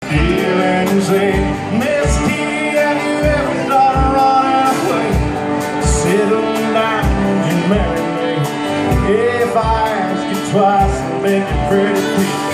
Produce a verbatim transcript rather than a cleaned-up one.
Hear and say, Miss T, have you ever thought of running away? Settle down and marry me. If I ask you twice, I'll make it pretty quick.